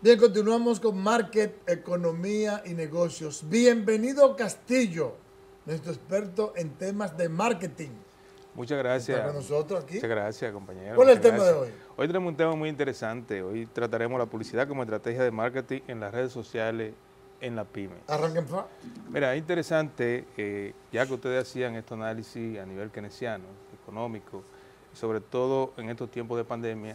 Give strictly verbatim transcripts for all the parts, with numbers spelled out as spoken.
Bien, continuamos con Market, Economía y Negocios. Bienvenido Castillo, nuestro experto en temas de marketing. Muchas gracias. Está con nosotros aquí. Muchas gracias, compañero. ¿Cuál es el Muchas tema gracias. de hoy? Hoy tenemos un tema muy interesante. Hoy trataremos la publicidad como estrategia de marketing en las redes sociales en la pyme. Arranquen fa. Mira, es interesante, eh, ya que ustedes hacían este análisis a nivel keynesiano, económico, sobre todo en estos tiempos de pandemia,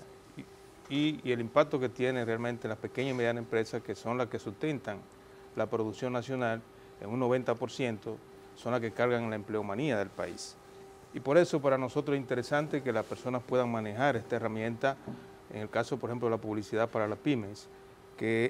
y, y el impacto que tiene realmente en las pequeñas y medianas empresas, que son las que sustentan la producción nacional, en un noventa por ciento, son las que cargan la empleomanía del país. Y por eso para nosotros es interesante que las personas puedan manejar esta herramienta, en el caso, por ejemplo, de la publicidad para las pymes, que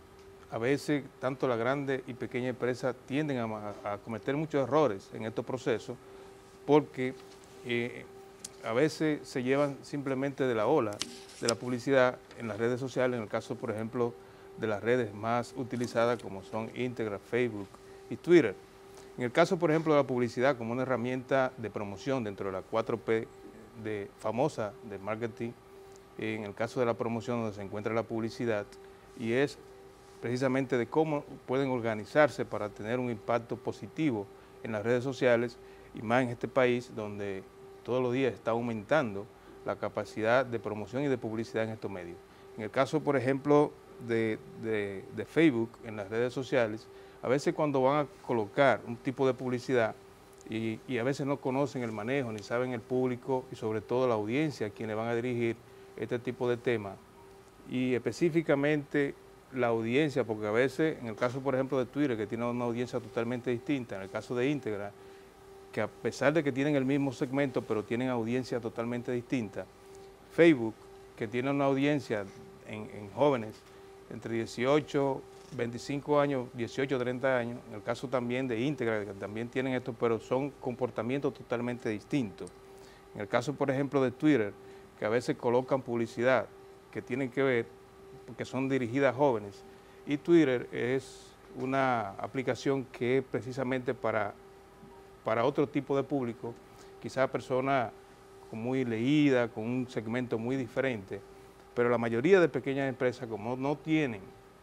a veces tanto las grandes y pequeñas empresas tienden a, a cometer muchos errores en estos procesos, porque eh, a veces se llevan simplemente de la ola de la publicidad en las redes sociales, en el caso, por ejemplo, de las redes más utilizadas como son Instagram, Facebook y Twitter. En el caso, por ejemplo, de la publicidad como una herramienta de promoción dentro de la cuatro P de, famosa de marketing, en el caso de la promoción donde se encuentra la publicidad, y es precisamente de cómo pueden organizarse para tener un impacto positivo en las redes sociales, y más en este país donde todos los días está aumentando la capacidad de promoción y de publicidad en estos medios. En el caso, por ejemplo, de, de, de Facebook en las redes sociales, a veces cuando van a colocar un tipo de publicidad y, y a veces no conocen el manejo, ni saben el público y sobre todo la audiencia a quienes van a dirigir este tipo de temas, y específicamente la audiencia, porque a veces, en el caso por ejemplo de Twitter, que tiene una audiencia totalmente distinta, en el caso de Instagram, que a pesar de que tienen el mismo segmento, pero tienen audiencia totalmente distinta, Facebook, que tiene una audiencia en, en jóvenes entre dieciocho, veinticinco años, dieciocho, treinta años, en el caso también de Instagram, que también tienen esto, pero son comportamientos totalmente distintos. En el caso, por ejemplo, de Twitter, que a veces colocan publicidad que tienen que ver, porque son dirigidas a jóvenes, y Twitter es una aplicación que es precisamente para, para otro tipo de público, quizás personas muy leídas, con un segmento muy diferente, pero la mayoría de pequeñas empresas, como no tienen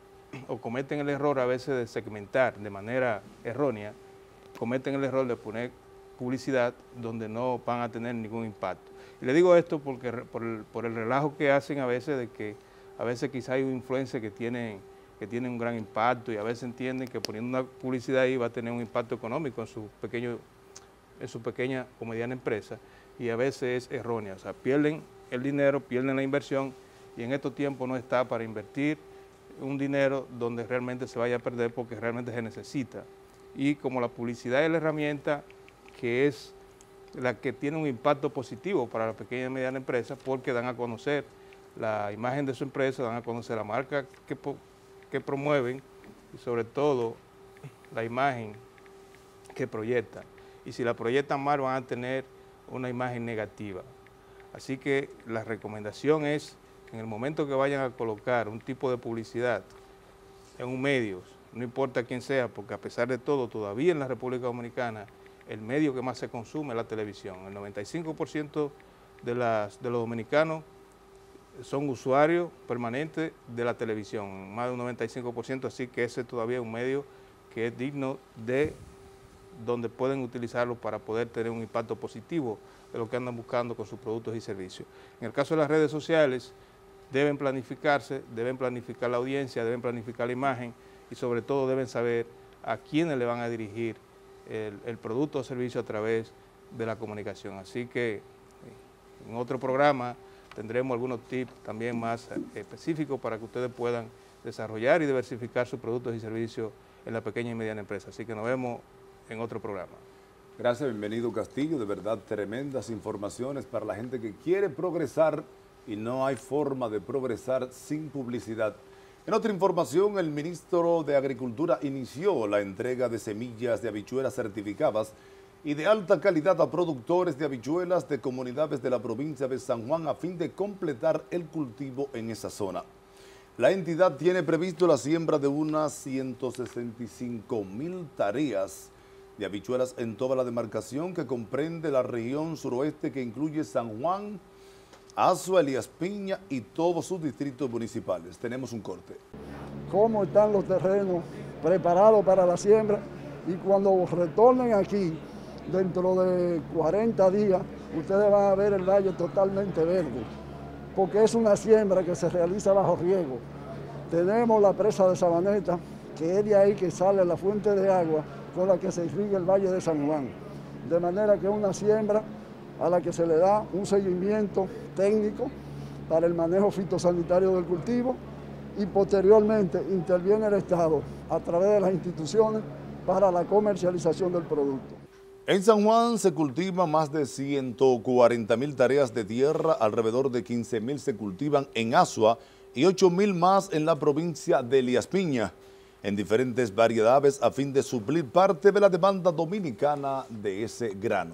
o cometen el error a veces de segmentar de manera errónea, cometen el error de poner publicidad donde no van a tener ningún impacto. Y le digo esto porque por el, por el relajo que hacen a veces de que a veces quizá hay un influencer que tiene, que tiene un gran impacto y a veces entienden que poniendo una publicidad ahí va a tener un impacto económico en su, pequeño, en su pequeña o mediana empresa, y a veces es errónea. O sea, pierden el dinero, pierden la inversión, y en estos tiempos no está para invertir un dinero donde realmente se vaya a perder porque realmente se necesita. Y como la publicidad es la herramienta que es la que tiene un impacto positivo para la pequeña y mediana empresa, porque dan a conocer la imagen de su empresa, dan a conocer la marca que, que promueven y sobre todo la imagen que proyectan. Y si la proyectan mal van a tener una imagen negativa. Así que la recomendación es en el momento que vayan a colocar un tipo de publicidad en un medio, no importa quién sea, porque a pesar de todo, todavía en la República Dominicana, el medio que más se consume es la televisión. El noventa y cinco por ciento de, las, de los dominicanos son usuarios permanentes de la televisión, más de un noventa y cinco por ciento, así que ese todavía es un medio que es digno de donde pueden utilizarlo para poder tener un impacto positivo de lo que andan buscando con sus productos y servicios. En el caso de las redes sociales, deben planificarse, deben planificar la audiencia, deben planificar la imagen y sobre todo deben saber a quiénes le van a dirigir el, el producto o servicio a través de la comunicación. Así que en otro programa tendremos algunos tips también más específicos para que ustedes puedan desarrollar y diversificar sus productos y servicios en la pequeña y mediana empresa. Así que nos vemos en otro programa. Gracias, bienvenido Castillo, de verdad tremendas informaciones para la gente que quiere progresar y no hay forma de progresar sin publicidad. En otra información, el ministro de Agricultura inició la entrega de semillas de habichuelas certificadas y de alta calidad a productores de habichuelas de comunidades de la provincia de San Juan a fin de completar el cultivo en esa zona. La entidad tiene previsto la siembra de unas ciento sesenta y cinco mil tareas de habichuelas en toda la demarcación que comprende la región suroeste que incluye San Juan, Azua, Elías Piña y todos sus distritos municipales. Tenemos un corte. cómo están los terrenos preparados para la siembra, y cuando retornen aquí, dentro de cuarenta días, ustedes van a ver el valle totalmente verde, porque es una siembra que se realiza bajo riego. Tenemos la presa de Sabaneta, que es de ahí que sale la fuente de agua con la que se irriga el valle de San Juan. De manera que es una siembra a la que se le da un seguimiento técnico para el manejo fitosanitario del cultivo, y posteriormente interviene el Estado a través de las instituciones para la comercialización del producto. En San Juan se cultivan más de ciento cuarenta mil tareas de tierra, alrededor de quince mil se cultivan en Azua y ocho mil más en la provincia de Elías Piña, en diferentes variedades a fin de suplir parte de la demanda dominicana de ese grano.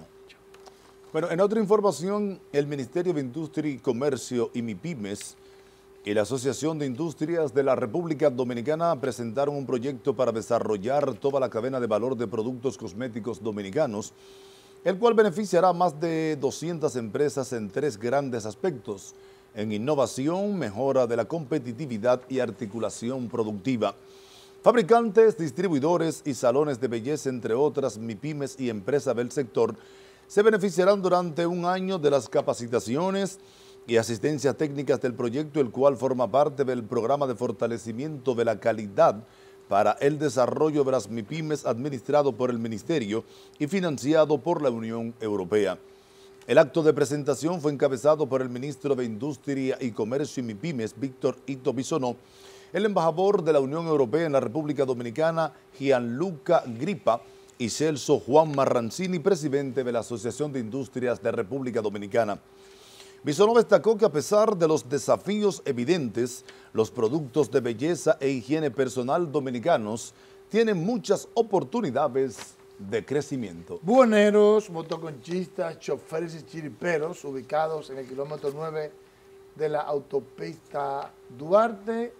Bueno, en otra información, el Ministerio de Industria y Comercio y MIPYMES y la Asociación de Industrias de la República Dominicana presentaron un proyecto para desarrollar toda la cadena de valor de productos cosméticos dominicanos, el cual beneficiará a más de doscientas empresas en tres grandes aspectos: en innovación, mejora de la competitividad y articulación productiva. Fabricantes, distribuidores y salones de belleza, entre otras MIPYMES y empresas del sector, se beneficiarán durante un año de las capacitaciones y asistencias técnicas del proyecto, el cual forma parte del programa de fortalecimiento de la calidad para el desarrollo de las MIPYMES administrado por el Ministerio y financiado por la Unión Europea. El acto de presentación fue encabezado por el ministro de Industria y Comercio y MIPYMES, Víctor Ito Bisonó, el embajador de la Unión Europea en la República Dominicana, Gianluca Gripa, y Celso Juan Marrancini, presidente de la Asociación de Industrias de República Dominicana. Bisonó destacó que a pesar de los desafíos evidentes, los productos de belleza e higiene personal dominicanos tienen muchas oportunidades de crecimiento. Buhoneros, motoconchistas, choferes y chiriperos ubicados en el kilómetro nueve de la autopista Duarte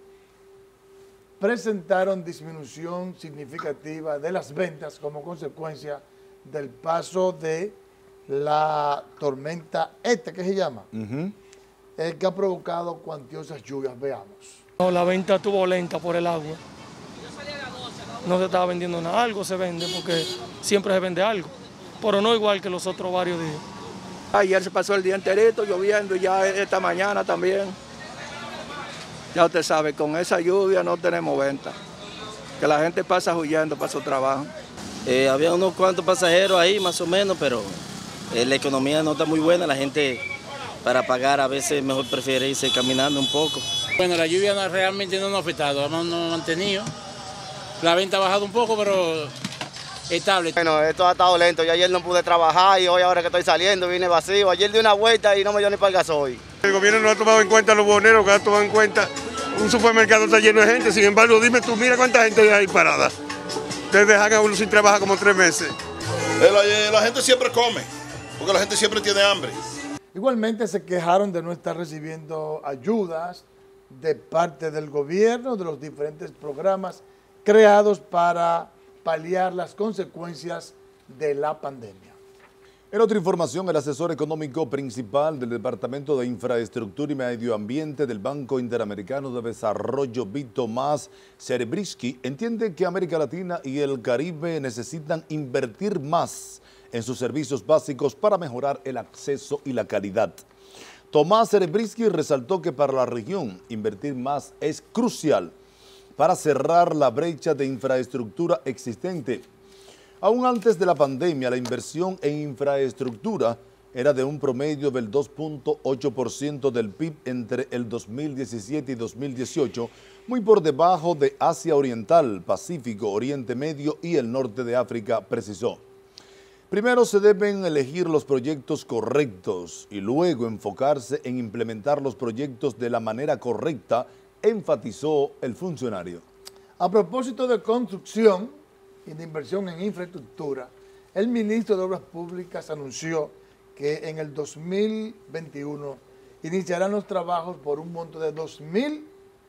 presentaron disminución significativa de las ventas como consecuencia del paso de la tormenta ETA, ¿qué se llama? Uh-huh. El que ha provocado cuantiosas lluvias. Veamos. No, la venta estuvo lenta por el agua. No se estaba vendiendo nada, algo se vende porque siempre se vende algo, pero no igual que los otros varios días. Ayer se pasó el día enterito lloviendo y ya esta mañana también. Ya usted sabe, con esa lluvia no tenemos venta, que la gente pasa huyendo para su trabajo. Eh, había unos cuantos pasajeros ahí más o menos, pero eh, la economía no está muy buena, la gente para pagar a veces mejor prefiere irse caminando un poco. Bueno, la lluvia no, realmente no nos ha afectado, hemos mantenido, la venta ha bajado un poco, pero estable. Bueno, esto ha estado lento, yo ayer no pude trabajar y hoy ahora que estoy saliendo vine vacío, ayer di una vuelta y no me dio ni para el gasoil. El gobierno no ha tomado en cuenta a los buhoneros, que ha tomado en cuenta un supermercado está lleno de gente, sin embargo, dime tú, mira cuánta gente hay ahí parada. Ustedes dejan a uno sin trabajar como tres meses. La, la gente siempre come, porque la gente siempre tiene hambre. Igualmente se quejaron de no estar recibiendo ayudas de parte del gobierno, de los diferentes programas creados para paliar las consecuencias de la pandemia. En otra información, el asesor económico principal del Departamento de Infraestructura y Medio Ambiente del Banco Interamericano de Desarrollo, B. Tomás Serebrisky, entiende que América Latina y el Caribe necesitan invertir más en sus servicios básicos para mejorar el acceso y la calidad. Tomás Serebrisky resaltó que para la región invertir más es crucial para cerrar la brecha de infraestructura existente. Aún antes de la pandemia, la inversión en infraestructura era de un promedio del dos punto ocho por ciento del P I B entre el dos mil diecisiete y dos mil dieciocho, muy por debajo de Asia Oriental, Pacífico, Oriente Medio y el norte de África, precisó. Primero se deben elegir los proyectos correctos y luego enfocarse en implementar los proyectos de la manera correcta, enfatizó el funcionario. A propósito de construcción y de inversión en infraestructura, el ministro de Obras Públicas anunció que en el dos mil veintiuno iniciarán los trabajos por un monto de dos mil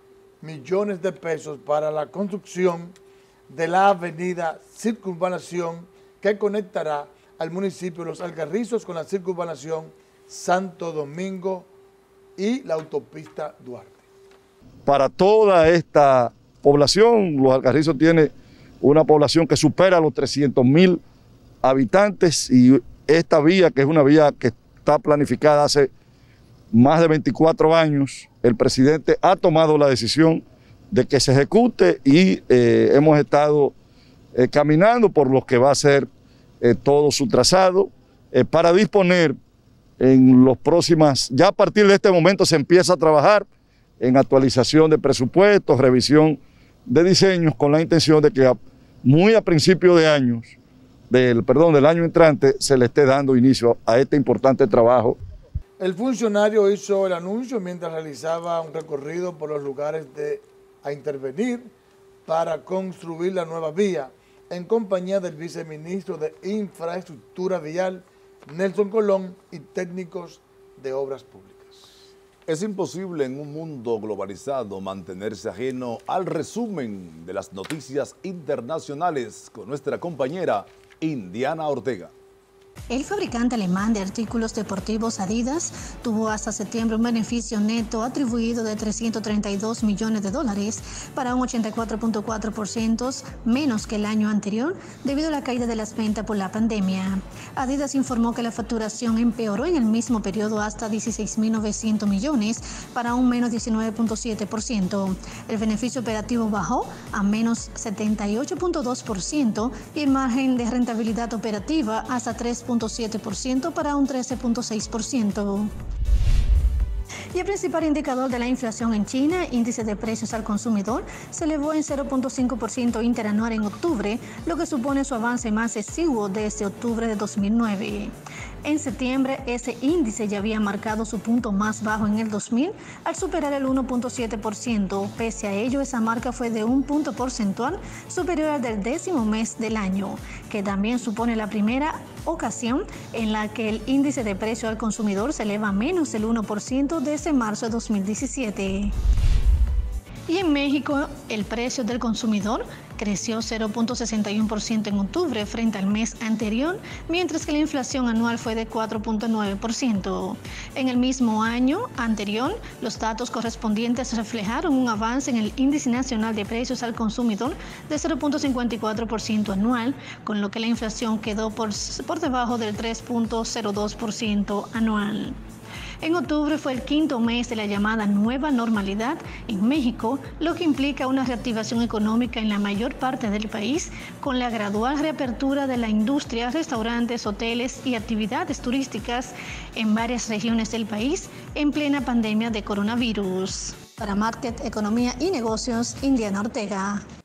millones de pesos para la construcción de la avenida Circunvalación que conectará al municipio de Los Alcarrizos con la Circunvalación Santo Domingo y la autopista Duarte. Para toda esta población. Los Alcarrizos tiene una población que supera los trescientos mil habitantes y esta vía, que es una vía que está planificada hace más de veinticuatro años, el presidente ha tomado la decisión de que se ejecute y eh, hemos estado eh, caminando por lo que va a ser eh, todo su trazado eh, para disponer en los próximas, ya a partir de este momento se empieza a trabajar en actualización de presupuestos, revisión de diseños con la intención de que a, muy a principio de años, del, perdón, del año entrante se le esté dando inicio a este importante trabajo. El funcionario hizo el anuncio mientras realizaba un recorrido por los lugares de, a intervenir para construir la nueva vía, en compañía del viceministro de Infraestructura Vial, Nelson Colón, y técnicos de obras públicas. Es imposible en un mundo globalizado mantenerse ajeno al resumen de las noticias internacionales con nuestra compañera Indiana Ortega. El fabricante alemán de artículos deportivos Adidas tuvo hasta septiembre un beneficio neto atribuido de trescientos treinta y dos millones de dólares, para un ochenta y cuatro punto cuatro por ciento menos que el año anterior debido a la caída de las ventas por la pandemia. Adidas informó que la facturación empeoró en el mismo periodo hasta dieciséis mil novecientos millones, para un menos diecinueve punto siete por ciento. El beneficio operativo bajó a menos setenta y ocho punto dos por ciento y el margen de rentabilidad operativa hasta tres punto siete por ciento para un trece punto seis por ciento. Y el principal indicador de la inflación en China, índice de precios al consumidor, se elevó en cero punto cinco por ciento interanual en octubre, lo que supone su avance más exiguo desde octubre de dos mil nueve. En septiembre, ese índice ya había marcado su punto más bajo en el dos mil, al superar el uno punto siete por ciento. Pese a ello, esa marca fue de un punto porcentual superior al del décimo mes del año, que también supone la primera ocasión en la que el índice de precio al consumidor se eleva menos del uno por ciento desde marzo de dos mil diecisiete. Y en México, el precio del consumidor creció cero punto sesenta y uno por ciento en octubre frente al mes anterior, mientras que la inflación anual fue de cuatro punto nueve por ciento. En el mismo año anterior, los datos correspondientes reflejaron un avance en el índice nacional de precios al consumidor de cero punto cincuenta y cuatro por ciento anual, con lo que la inflación quedó por, por debajo del tres punto cero dos por ciento anual. En octubre fue el quinto mes de la llamada nueva normalidad en México, lo que implica una reactivación económica en la mayor parte del país, con la gradual reapertura de la industria, restaurantes, hoteles y actividades turísticas en varias regiones del país en plena pandemia de coronavirus. Para Market, Economía y Negocios, Indiana Ortega.